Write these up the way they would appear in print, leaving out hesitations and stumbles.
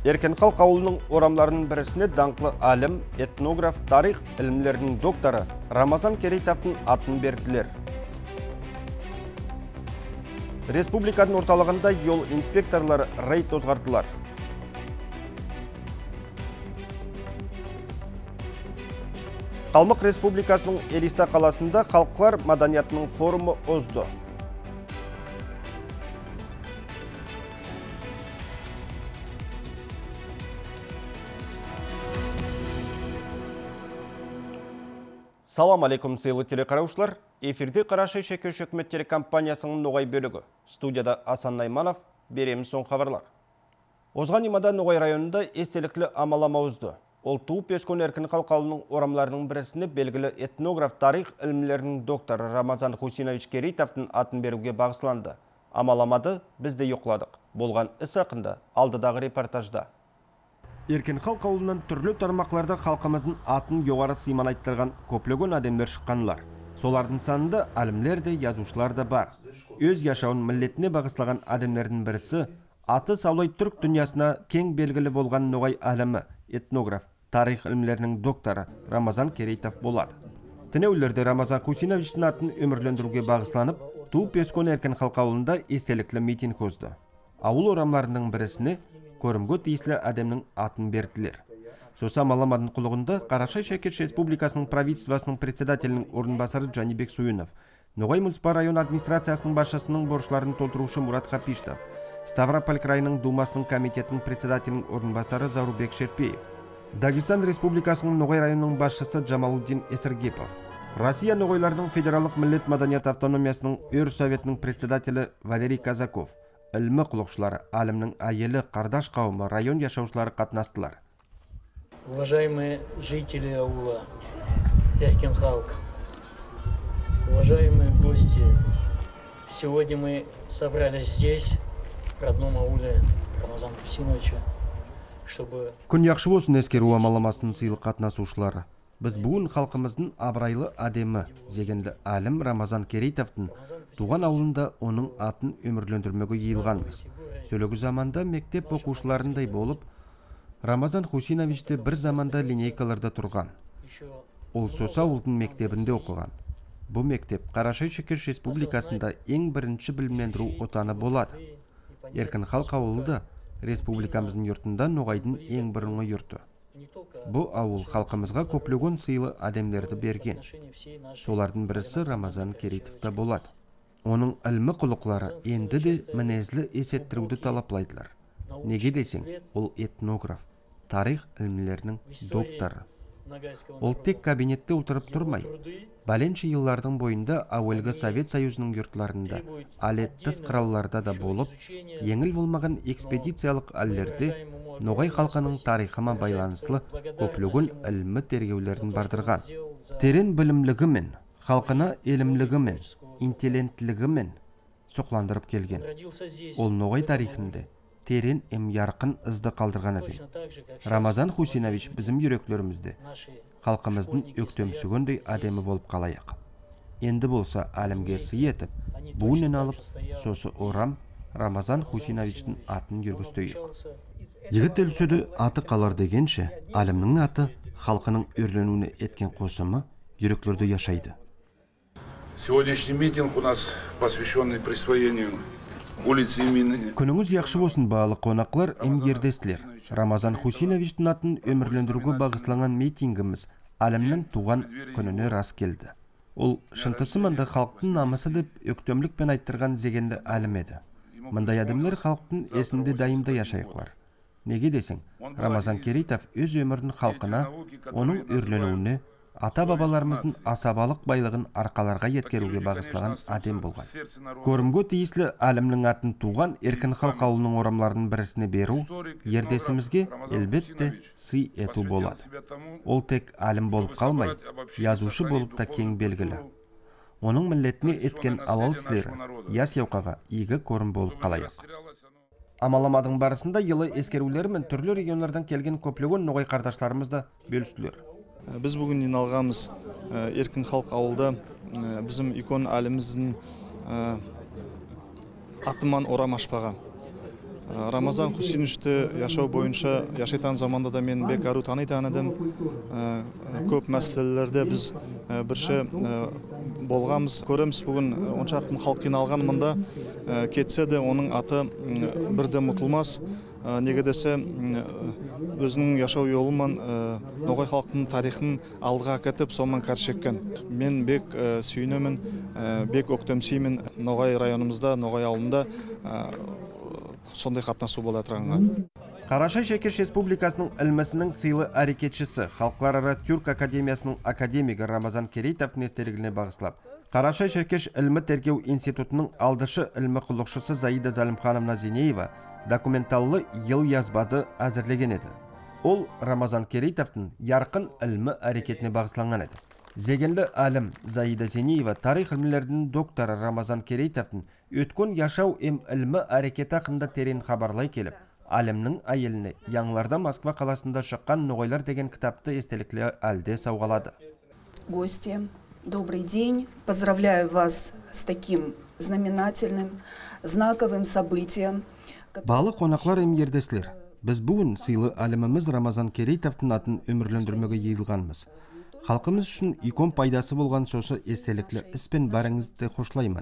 Еркен Халқ ауылының орамларының бірісіне даңқлы алим, этнограф, тарих ілімлерінің докторы Рамазан Керейтовтың атын берділер. Республиканың орталығында yol инспекторлары рейд өзгартылар. Қалмық Республикасының Элиста қаласында халықлар маданиятының форумы озды. Салам алейкум, сыйлы телекараушылар. Эфирде Қарашай Шекеш үкімет телекомпаниясының ноғай бөлігі. Студияда Асан Найманов, береміз соң хабарлар. Озған имада Ноғай районында естеліклі амалама ұзды. Ол туып өскен Еркен Халқ ауылының орамларының бірісіне белгілі этнограф, тарих ілімлерінің докторы Рамазан Хусинович Керейтовтың атын беруге бағысланды. Амаламады бізде yoqладық. Болған іс ақында алдыдағы репортажда. Еркен Халқ ауылынан түрлі тармақларда халқымыздың атын жоғары сыйман айттырған көплеген адамдар шыққанлар. Солардың санында алімлер де, yazушылар да бар. Өз яшауын миллетіне бағыслаған адамдардың бірісі аты саулай түрк дүниясына кең белгілі болған ноғай алімі, этнограф, тарих ілімлерінің докторы Рамазан Керейтов болады. Тінеулерде Рамазан Хусиновичтің атын өмірлендіруге бағысланып, туып өскен Еркен Халқ ауылында естеліклі митинг өзді. Ауыл орамларының бірісіне көрімге тиесілі адамның атын берділер. Соса амаламадың құлығында Қарашай Шекеш Республикасының правительствосының председателінің орынбасары Жанибек Суюнов, Ноғай муниципал район администрациясының басшысының борышларын толтырушы Мурат Хапиштов, Ставрополь крайының думасының комитетінің председателінің орынбасары Заурбек Шерпеев, Дагестан Республикасының Ноғай районының басшысы Джамалуддин Эсергепов, Россия Ноғайлардың федералық миллет маданият автономиясының өр советінің председателі Валерий Казаков, ілімі құлықшылары, алімнің айелі, қардаш қауымы, район яшаушылары қатынастылар. Уважаемые жители аула Еркен Халқ, уважаемые гости, сегодня мы собрались здесь, в родном ауле Рамазана Хусиновича, чтобы... Күн яқшы болсын ескеру амаламасының сыйлы қатынасушылары. Біз бүгін халқымыздың абырайлы адемі зегенді алім Рамазан Керейтовтың туған ауылында оның атын өмірлендірмеге йыйылғанбыз. Сөйлегі заманда мектеп оқушыларындай болып, Рамазан Хусиновичті бір заманда линейкаларда тұрған. Ол соса ауылдың мектебінде оқыған. Бұл мектеп Қарашай Шекеш Республикасында ең бірінші білімлендіру отаны болады. Еркен Халқ ауылы да республикамыздың юртында Ноғайдың ең біріңі юрты. Бұл ауыл халқымызға көплеген сыйлы адамдарды берген. Солардың бірісі Рамазан Керейтовта болады. Оның ілімі құлықлары енді де мінезлі есеттіруді талаплайдылар. Неге десең, ол этнограф, тарих ілімлерінің докторы. Ол тек кабинетте отырып тұрмай, бәленші еллардың бойында ауылғы Совет Союзының юртларында, алеттіс қыралларда да болып, еңіл болмаған экспедициялық әллерде Ноғай халқының тарихыма байланыслы көплеген ілімі тергеулерін бардырған. Терен білімлігімен, халқына елімлігімен, интеллентлігімен соқландырып келген. Ол Ноғай тарихында терен ярқын ізді қалдырған едім. Рамазан Хусинович біздің жүректерімізде халқымыздың өктемсігіндей адемі болып қалайық. Енді болса әлімге сый етіп, буынын алып, сосы орам Рамазан Хусиновичтің атын жүргістейік. Егіт өлсөді аты қалар дегенше, әлімнің аты халқының өрленуіне еткен қосымы жүректерді яшайды. Сегодняшний митинг у нас посвященный присвоению улицы имени... Күніңіз яқшы болсын бағалы қонақлар, емгердестілер. Рамазан Хусиновичтің атын өмірлендіруге бағысланған митингіміз әлімнің туған күніне рас келді. Ол шынтысы мында халықтың намысы деп өктемлікпен айттырған зегенді әлім еді. Мындай адамдар халықтың есінде дайымда яшайықлар. Неге десең, Рамазан Керейтов өз өмірдің халқына, оның өрленуіне, ата-бабаларымыздың асабалық байлығын арқаларға еткеруге бағыслаған адем болған. Көрімге тиесілі әлімнің атын туған Еркен Халқ ауылының орамларының бірісіне беру, ердесімізге әлбетте сый ету болады. Ол тек әлім болып қалмай, yazушы болып та кең белгілі. Оның миллетіне еткен алал істері, яс яуқаға игі көрім болып қалайық. Амаламадың барысында елі ескерулері мен түрлі регионлардан келген көплеген ноғай қардашларымыз да бөлістілер. Біз бүгін жиналғанбыз Еркен Халқ ауылда bizim икон әліміздің атыман орам ашпаға. Рамазан Хусиновичті яшау бойынша яшайтан заманда да мен бек ару таныйтан едім. Көп мәселелерде біз бірші болғамыз. Көреміз бүгін оншақпын халық қиналған мында кетсе де оның аты бірде мұтылмас. Неге десе өзінің яшау жолымен ноғай халықтың тарихын алдыға кетіп, сонымен қаршеккен. Мен бек сүйінемін, бек өктемсеймін ноғай районымызда, ноғай ауылында сондай қатынасу бола тұрғанға. Қарашай Шекеш Республикасының ілмісінің сыйлы әрекетшісі, Халықаралық Түрк Академиясының академигі Рамазан Керейтовтың естелігіне бағыслап, Қарашай Шекеш ілмі тергеу институтының алдышы ілмі құлықшысы Заида Залимхановна Зинеева документаллы ел язбады әзірлеген еді. Ол Рамазан Керейтовтың ярқын ілмі әрекетіне бағысланған еді. Зегенлі әлім Заида Зинеева тарих ілмілердің докторы Рамазан Керейтовтың өткөн яшау ілмі әрекеті ақында терен хабарлай келіп, әлімнің әйеліне яңларда Москва қаласында шыққан ноғайлар деген кітапты естеліклі әлде сауғалады. Гости, добрый день. Поздравляю вас с таким знаменательным, знаковым событием. Балы қонақлар емгердесілер. Біз бүгін сыйлы әліміміз Рамазан Керейтовтың атын өмірлендірмеге ейілғанмыз. Халқымыз үшін икон пайдасы болған сосы естеліклі іспен бәріңізді қошлаймын.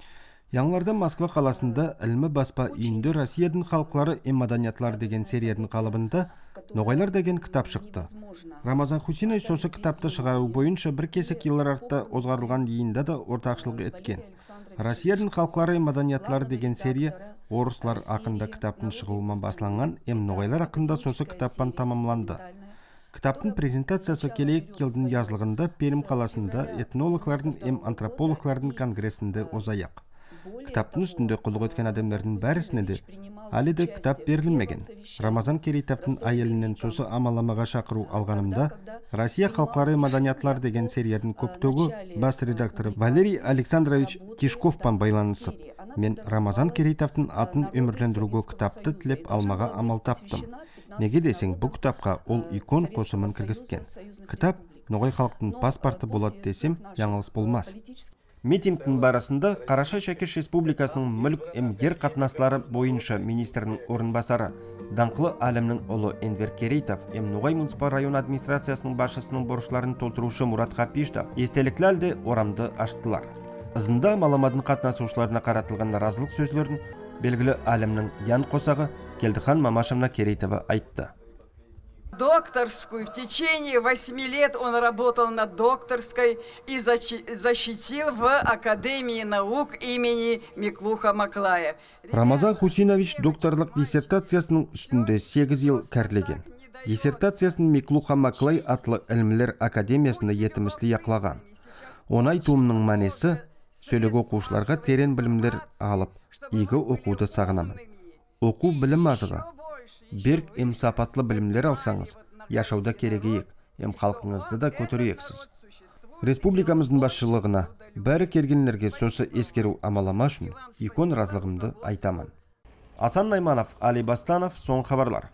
Яңларда Москва қаласында ілмі баспа үйінде Россияның халықлары маданиятлар деген серияның қалыбында ноғайлар деген кітап шықты. Рамазан Хусинович сосы кітапты шығару бойынша бір кесек еллар артта озғарылған дейінде да ортақшылық еткен. Россияның халықлары маданиятлар деген серия орыслар ақында кітаптың шығуымен басланған ноғайлар ақында сосы кітаппан тамамланды. Кітаптың презентациясы келейік елдің yazылығында Перім қаласында этнологлардың антропологлардың конгрессінде озаяқ. Кітаптың үстінде құлық еткен адамдардың бәрісіне де әлі де кітап берілмеген. Рамазан Керейтовтың әйелінен сосы амаламаға шақыру алғанымда Россия халықлары маданиятлар деген серияның көптігі бас редакторы Валерий Александрович Тишковпан байланысып, мен Рамазан Керейтовтың атын өмірлендіруге кітапты тілеп алмаға амал таптым. Неге десең, бұл кітапқа ол икон қосымын кіргізген. Кітап ноғай халықтың паспорты болады десем, жаңылыс болмас. Митингтің барысында Қарашай Шекеш Республикасының мүлік ер қатынаслары бойынша министрінің орынбасары, даңқлы әлімнің ұлы Энвер Керейтов, Ноғай муниципал район администрациясының басшысының борышларын толтырушы Мурат Хапиштов естеліклі әлде орамды аштылар. Ызында маламадың қатынасушыларына қаратылған наразылық сөзлерін белгілі әлімнің ян қосағы Келдіхан Мамашевна Керейтова айтты. Докторскую. В течение 8 лет он работал на докторской и защитил в Академии наук имени Миклуха Маклая. Рамазан Хусинович докторлық диссертациясының үстінде 8 ел кәрлеген. Диссертациясын Миклуха Маклай атлы ілмілер академиясында етімісті яқлаған. Онай туымның мәнесі сөйлегі оқушыларға терен білімдер алып, игі оқуды сағынамын. Оқу білім азығы. Берк сапатлы білімдер алсаңыз, яшауда керегейік, халқыңызды да көтерейексіз. Республикамыздың басшылығына бәрі кергенлерге сосы ескеру амалама үшін икон разылығымды айтамын. Асан Найманов, Али Бастанов, соң хабарлар.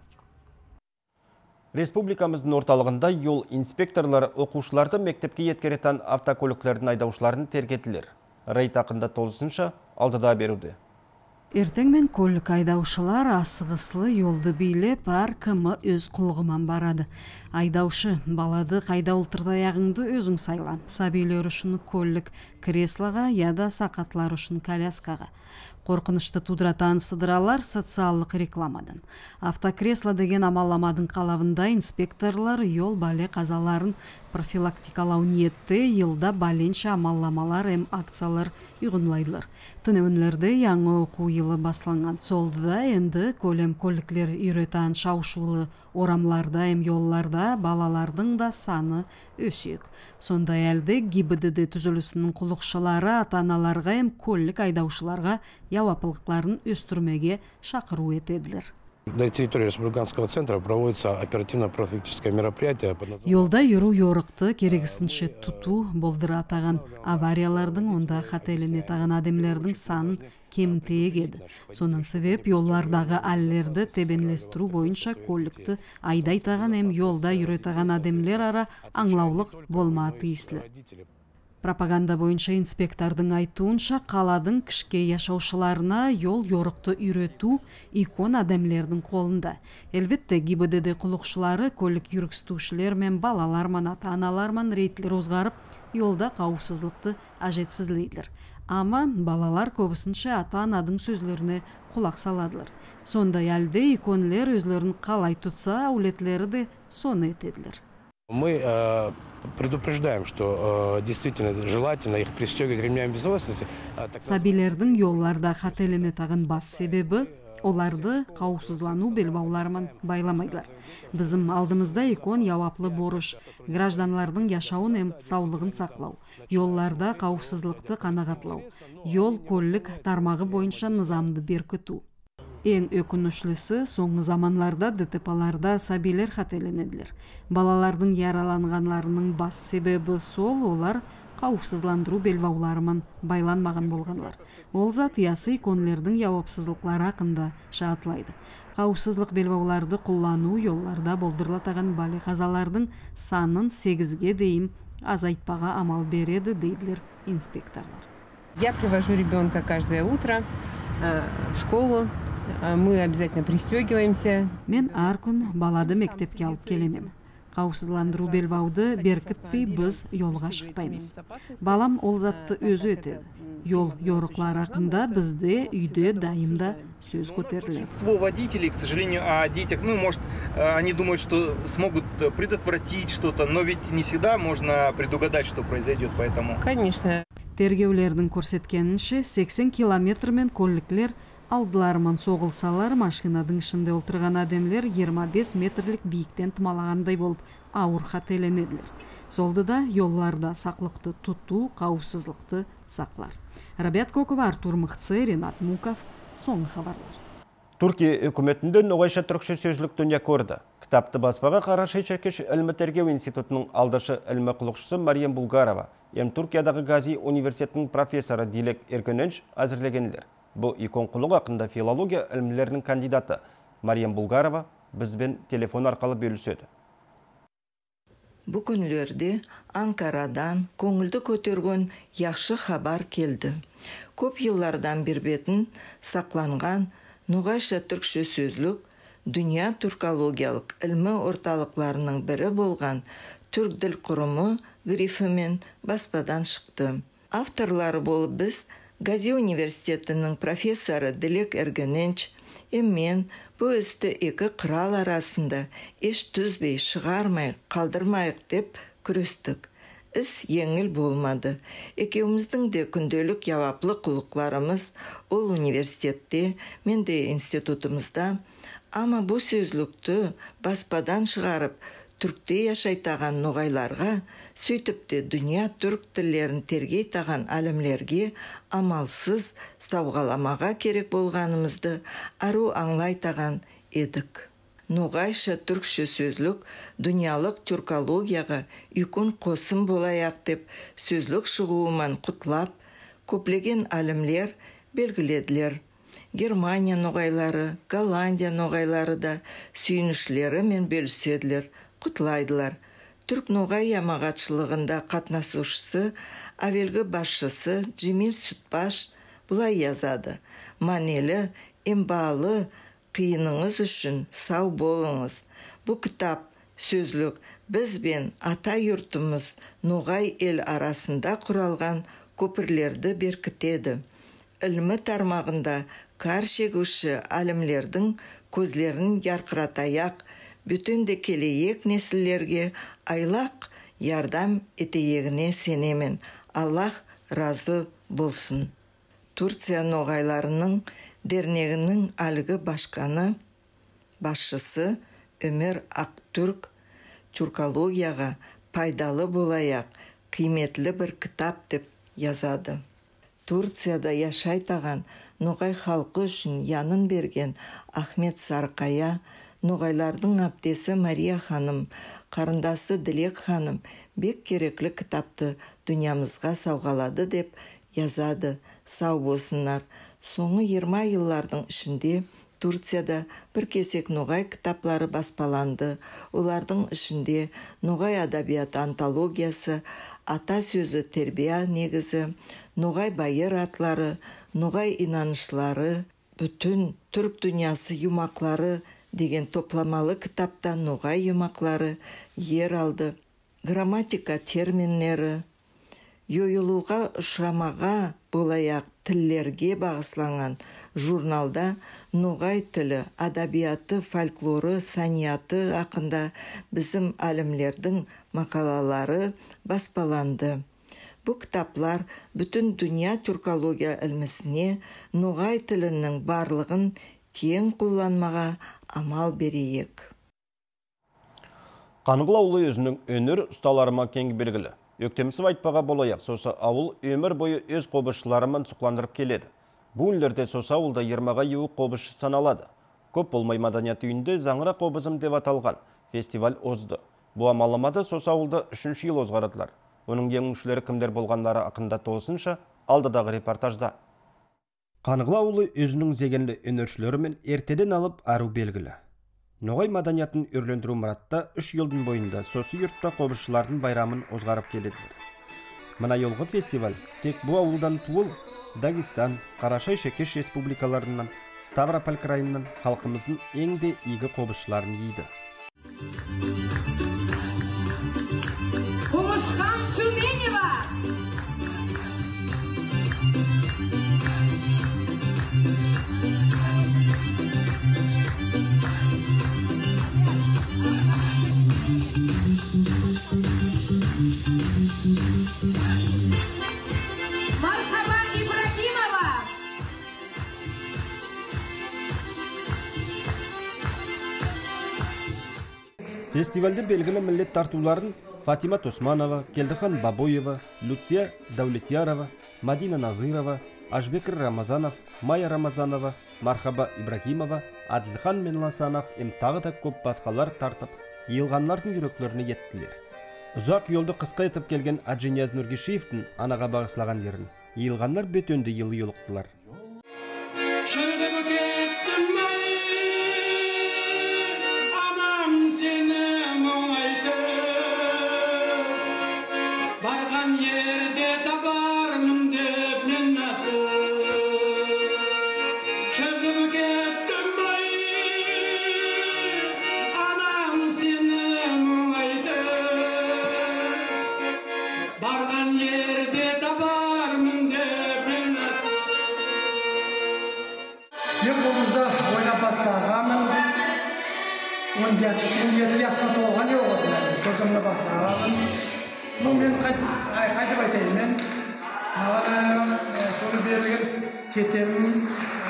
Республикамыздың орталығында yol инспекторлары оқушыларды мектепке еткеретен автокөліктердің айдаушыларын тергетілер. Рейт ақында толысынша алдыда беруді. Ертең мен көлік айдаушылар асығыслы yolды билеп, әр кімі өз құлығымен барады. Айдаушы балады қайда ұлтырдаяғыңды өзің сайла. Сабилер үшін көлік креслоға, яда сақатлар үшін коляскаға. Қорқынышты тудыратан сыдыралар социаллық рекламадан. Автокресло деген амаламадың қалавында инспекторлар yol бале қазаларын профилактикалау ниетті елда баленші амалламалар акциялар үйгінлайдылар. Түнеуінлерді яңы оқу елі басланған. Солдыда енді көлем көліклер үйретан шаушулы орамларда yollarda балалардың да саны өсек. Сондай әлді ГИБДД түзілісінің құлықшылары ата-аналарға көлік айдаушыларға яуапылықтарын өстірмеге шақыру етеділер. На территории республиканского центра проводится оперативно-профилактическое мероприятие. Yolda yürü yorықты керегісінше тұту болдыра атаған авариялардың онда қателене таған адемлердің санын кемтеек еді. Сонан себеп yollarдағы әллерді тебенлестіру бойынша көлікті айдайтаған yolda юретаған адемлер ара аңлаулық болма тиіслі. Пропаганда боюнча инспектордың айтуынша қаладың кішке яшаушыларына yol yorukты үйрету икон адамлердің қолында. Elbette ГИБДД құлықшылары көлік жүргізушілер мен балалар мен ата-аналар мен рейтлер озғарып, yolda қауіпсіздікті ажетсізлейділер. Ama балалар көбісінше ата-анадың сөзлеріне құлақ саладылар. Сондай әлде иконлер өзлерін қалай тұтса, әулетлері де соны етеділер. Мы предупреждаем, что действительно желательно их пристегивать ремнями безопасности. Сабилердің yollarda қателене тағын бас себебі оларды қауіпсізлану белбауларымен байламайлар. Bizim алдымызда икон яваплы борыш, гражданлардың яшауын hem саулығын сақлау, yollarda қауіпсіздікті қанағатлау, yol көлік тармағы бойынша низамды беркіту. Ең өкінішлісі, соңғы заманларда ДТП-ларда сабилер қателенеділер. Балалардың яраланғанларының бас себебі сол, олар қауіпсізландыру белбауларымен байланмаған болғанлар. Ол зат ясы иконлердің жауапсыздықтары хақында шағатлайды. Қауіпсіздік белбауларды қоллану yollarda болдырылатаған бали қазалардың санын 8-ге дейін азайтпаға амал береді, дейділер инспекторлар. Я привожу ребенка каждое утро в школу. Мы обязательно пристегиваемся. Мен әр күн балады мектепке алып келемін. Қауіпсізландыру белбауды беркітпей біз yolға шықпаймыз. Балам ол затты өзі етеді. Yol yoruklar hakkında bizde үйде дайымда сөз көтеріледі. Большинство водителей, к сожалению, о детях, может, они думают, что смогут предотвратить что-то, но ведь не всегда можно предугадать, что произойдет, поэтому. Конечно. Тергеулердің көрсеткенінше 80 километрмен көліклер алдыларымен соғылсалар, машинадың ішінде отырған адамлер 25 метрлік биіктен тымалағандай болып ауыр қателенеділер. Солдыда yollarda сақлықты тұту, қауіпсіздікті сақлар. Рабиат Кокова, Артур Мыхцы, Ренат Муков, соңғы хабарлар. Түркия үкіметінде ноғайша түркші сөзлік дүния көрді. Кітапты баспаға Қарашай Черкеш ілмі тергеу институтының алдашы ілмі құлықшысы Мариям Булгарова, Түркиядағы Гази университетінің профессоры Дилек Эркененш әзірлегенлер. Бұл икон құлық ақында филология ілмілерінің кандидаты Мариям Булгарова бізбен телефон арқылы бөліседі. Бүгінлерде Анкарадан көңілді көтерген яқшы хабар келді. Көп еллардан бербетін сақланған ноғайша түркші сөзлік дүния түркологиялық ілмі орталықларының бірі болған түрк діл құрымы грифімен баспадан шықты. Авторлары болып біз Гази университетінің профессоры Дилек Эркененш мен бұл істі екі қырал арасында еш түзбей шығармай қалдырмайық деп күрестік. Іс еңіл болмады. Екеуміздің де күнделік яваплы құлықларымыз ол университетте, мен де институтымызда. Ама бұл сөзлікті баспадан шығарып, түркте яшайтаған ноғайларға, сөйтіпте дүния түрк тілерін тергей таған әлімлерге амалсыз сауғаламаға керек болғанымызды ару аңлайтаған едік. Ноғайша түркші сөзлік дүниялық түркологияға үйкін қосым болаяқ деп сөзлік шығуыман құтлап, көплеген әлімлер белгіледілер. Германия ноғайлары, Голландия ноғайлары да сүйінішілері мен бөліседілер, құтлайдылар. Түрк ноғай ямағатшылығында қатнасушысы, әвелгі басшысы Джемил Сүтбаш бұлай язады. Манелі, ембалы, қиыныңыз үшін сау болыңыз. Бұл кітап сөзлік біз бен ата юртымыз ноғай ел арасында құралған көпірлерді беркітеді. Ілмі тармағында кар шегуші әлімлердің көзлерін ярқыратаяқ, бүтінді келейек несілерге айлақ ярдам етейегіне сенемен. Аллах разы болсын. Турция ноғайларының дернегінің әлгі басшысы Өмір Ақтүрк түркологияға пайдалы болаяқ қиметлі бір кітап деп язады. Турцияда яшайтаған ноғай халқы үшін янын берген Ахмет Сарқая, ноғайлардың аптесі Мария ханым, қарындасы Дилек ханым бек кереклі кітапты дүниямызға сауғалады деп язады. Сау болсынlar. Соңы 20 yıllardың ішінде Турцияда бір кесек ноғай кітаплары баспаланды. Олардың ішінде ноғай адабият антологиясы, ата сөзі тербия негізі, ноғай байыр атлары, ноғай инанышлары, бүтін түрк дүниясы юмақлары деген топламалы кітапта ноғай юмақлары ер алды. Грамматика терминлері, йойылуға ұшырамаға болаяқ тіллерге бағысланған журналда ноғай тілі, адабияты, фольклоры, санияты ақында біздің әлімлердің мақалалары баспаланды. Бұл кітаплар бүтін дүния түркология ілмісіне ноғай тілінің барлығын кең қолданмаға амал берейік. Қанғыл ауылы өзінің өнер ұсталарыма кең белгілі. Өктемісіп айтпаға болайық, сосы ауыл өмір бойы өз қобышшыларымен сұқландырып келеді. Бұл үйлерде сосы ауылда 20-ға еуі қобышы саналады. Көп болмай маданият үйінде заңыра қобызым деп аталған фестиваль озды. Бұл амаламада сосы ауылда 3-ші ел озғарадылар. Оның еңіншілері кімдер болғандары ақында тоғысынша алдыдағы репортажда. Қанғыл ауылы өзінің зегенлі өнершілерімен ертеден алып ару белгілі. Ноғай маданиятын өрлендіру мұратта 3 елдің бойында сосы юртта қобызшылардың байрамын озғарып келеділер. Мына елғы фестиваль тек бұл ауылдан туыл Дагестан, Қарашай-Шекеш республикаларынан, Ставрополь крайынан халқымыздың ең де игі қобызшыларын ейді. Қобышқан Тюменева! Мархаба Ибрагимова! Фестивальде белгілі милlet тартуларын Фатима Тосманова, Келдіхан Бабоева, Люция Даулетьярова, Мадина Назырова, Ажбекір Рамазанов, Майя Рамазанова, Мархаба Ибрагимова, Адилхан Менласанов тағы да көп басқалар тартып, елғанлардың жүректілеріне еттілер. Ұзақ елді қысқа етіп келген Аджинияз Нұргешевтің анаға бағыслаған ерін, елғанлар бөтенді елі еліқтілар. Мен қолымызда ойнап бастағанмын. 17 жасқа толған жоқ, созымда бастағанмын. Мен қайтып айтайын, мен маған соны берген тетемнің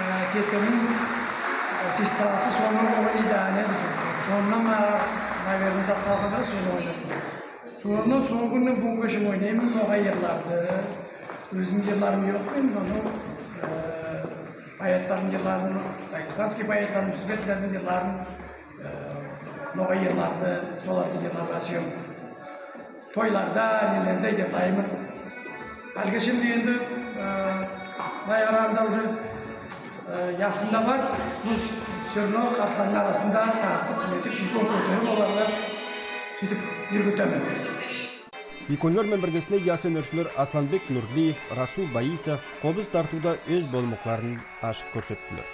сестрасы соны ойнайды. Сонынан наверное қалғанда соны ойнадым. Сонынан соңғы күннен бүгінге шейін ойнаймын, ноғай ерларды. Өзім ерларым жоқ, мен Паяттарын ерларын, дагестанский паяттарын, өзбектердің ерларын, ноғай ерларды, соларды ерларға шығым. Тойларда, нелерде ерлаймын. Әлгі şimdi енді баяғыранда уже ясында бар, бұл сөрнау қатлардың арасында тартып, көтіп, жүйкон көтеріп оларға сөйтіп ергөтемін. Иконлармен біргесіне ясы өнершілер Асланбек Нұрлиев, Расул Баисов қобыз тартуда өз болмықларын ашық көрсеттілер.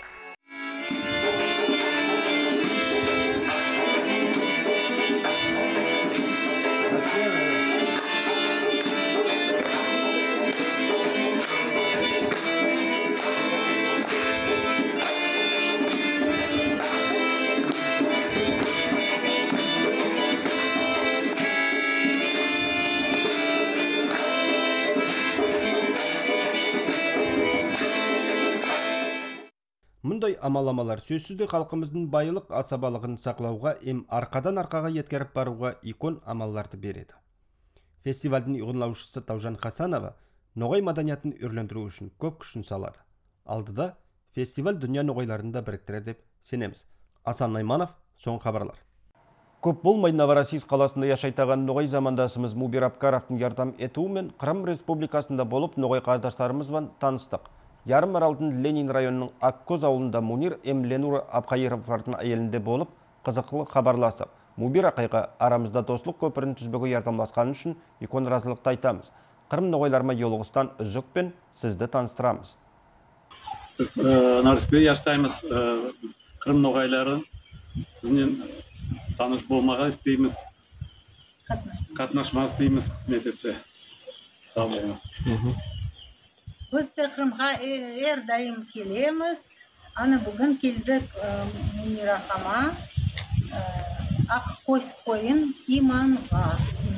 Мұндай амаламалар сөзсізде халқымыздың байлық асабалығын сақлауға арқадан арқаға еткеріп баруға икон амалларды береді. Фестивальдің ұйғынлаушысы Таужан Хасанова ноғай маданиятын өрлендіру үшін көп күшін салады. Алдыда фестиваль дүния ноғайларында біріктірер деп сенеміз. Асан Найманов, соң хабарлар. Көп болмай Новороссийск қаласында яшайтаған ноғай замандасымыз Мубир Апкаровтың ярдам етуімен Қырым Республикасында болып ноғай қардаштарымызбен таныстық. Ярым аралдың Ленин районының Ақкөз ауылында Мунир Эмленур Апқайыровлардың әйелінде болып, қызықлы хабарластық. Мубир ақайға арамызда достық көпірін түзбегі ярдамласқаны үшін икон разылықты айтамыз. Қырым ноғайларма Йолғыстан үзікпен сізді таныстырамыз. Біз Нарыспе яшаймыз, Қырым ноғайлары сізден таныш болмаға істейміз, қатнашма істейміз, қызмет етсе. Сау болыңыз. Біз де Қырымға әрдайым келеміз. Аны бүгін келдік Мунирахама, Аққойс қойын иманға.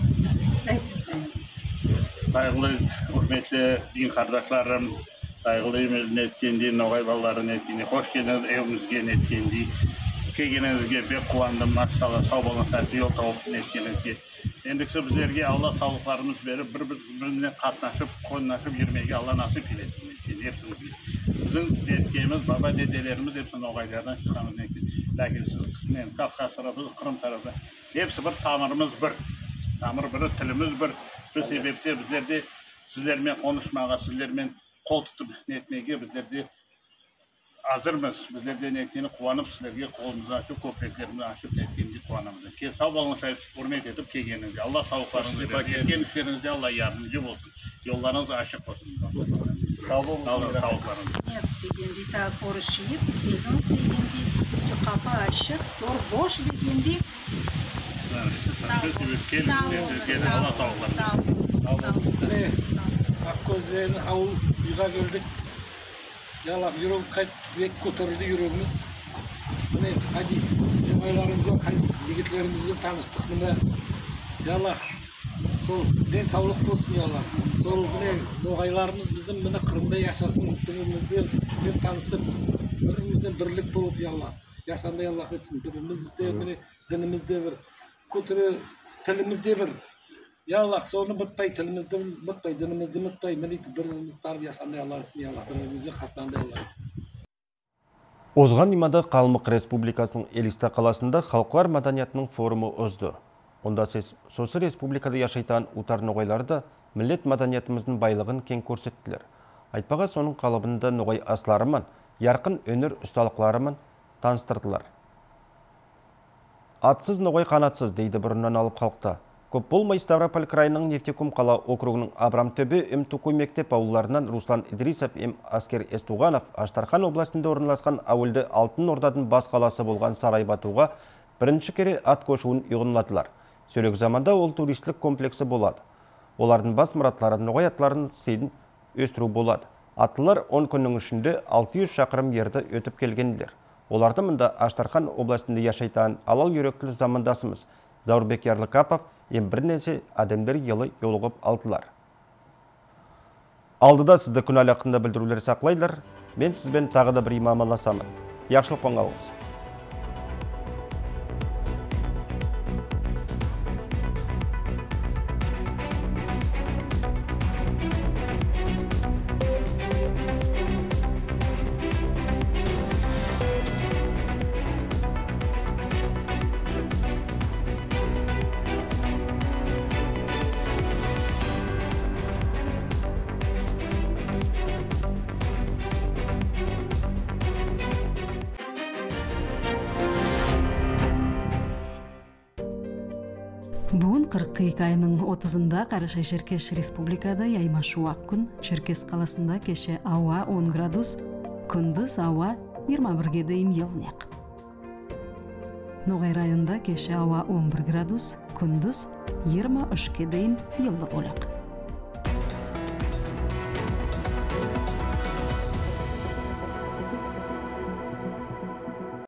Қайғылы құрметті дейін қардашларым, қайғылы өмірін еткенде, ноғай балаларын еткенде, қош келіңіз evimizге еткенде, келгеніңізге бек қуандым, машалла, сау болыңыздар, жол тауып еткеніңізге. Ендіксі біздерге Алла саулықтарымыз беріп, бір-бірінен қатнашып, қойнашып жүрмеге Алла насып келесін еткен, біздің еткеніміз, баба деделеріміз епсін ноғайлардан шыққанымыз екен. Ләкин сіз Кавказ тарafı, Қырым тарafı, епсі бір тамырымыз бір, тамыр бірі, тіліміз бір. Бұл себепте біздерде сіздермен қонышмаға, сіздермен қол тұтып нетмеге біздерде азырмыз. Біздерде неткені қуанып, сіздерге қолымызды ашып, көкіректерімізді ашып неткенде қуанамыз. Сау болыңыздар, құрмет етіп келгеніңізде, Алла саулықтарыңызды берсін. Кеткен істеріңізде Алла ярдәмі болсын. Жолдарыңыз ашық болсын. Сау болыңыз. Нет, дегенде так орышып, бедіңіз дегенде, қапы ашық, тор бош дегенде. Аққозын ауыл үйға келдік. Ялақ жүрек қайт бек көтерілді жүрегіміз. Міне қайди ноғайларымызбен, жігітлерімізбен таныстық. Міне ялақ сол ден саулық болсын ялақ. Сол міне ноғайларымыз bizim міне Қырымда яшасын, бірімізден танысып, бірімізден бірлік болып ялақ. Яшанда ялақ етсін. Бірімізде міне дінімізде бір көтірі, тілімізде бір. Ялақ соны бұтпай, тілімізді бұтпай, дінімізді бұтпай, міне біріміз тарып яшандай ялақ етсін ялақ. Бірімізде қатанда ялақ етсін. Озған имады Қалмық Республикасының Элиста қаласында халықлар маданиятының форумы озды. Онда сосы республикада яшайтан утар ноғайларды миллет маданиятымыздың байлығын кең көрсеттілер. Айтпаға соның қалыбында ноғай асларымын, ярқын өнер ұсталықларымын таныстырдылар. Атсыз ноғай қанатсыз дейді бұрыннан алып қалықта. Көп болмай Ставрополь крайының Нефтекум қала округының Абрамтөбе М-Тукуй мектеп ауылларынан Руслан Идрисов Аскер Эстуғанов Аштархан областында орналасқан ауылды Алтын Орданың бас қаласы болған Сарайбатуға бірінші кере ат көшуін ұйғынладылар. Сөйлек заманда ол туристік комплексі болады. Олардың бас мұратлары ноғай атларын сейдін өстіру болады. Атлылар 10 күннің ішінде 600 шақырым ерді өтіп келгенділер. Оларды мұнда Аштархан областында яшайтан алал үйректілі замандасымыз Заурбек Ярлыкапов бірнеше адамдар елі жолығып алдылар. Алдыда сізді күн әлақында білдірулер сақлайлар. Мен сізбен тағы да бір имамаласамын. Яқшылық қоңғауыз. Бүгін 42 айының 30-ында Қарашай Черкес республикада яйма шуақ күн. Черкес қаласында кеше ауа 10 градус, күндіз ауа 21-ге дейін елнек. Ноғай районында кеше ауа 11 градус, күндіз 23-ге дейін елді болық.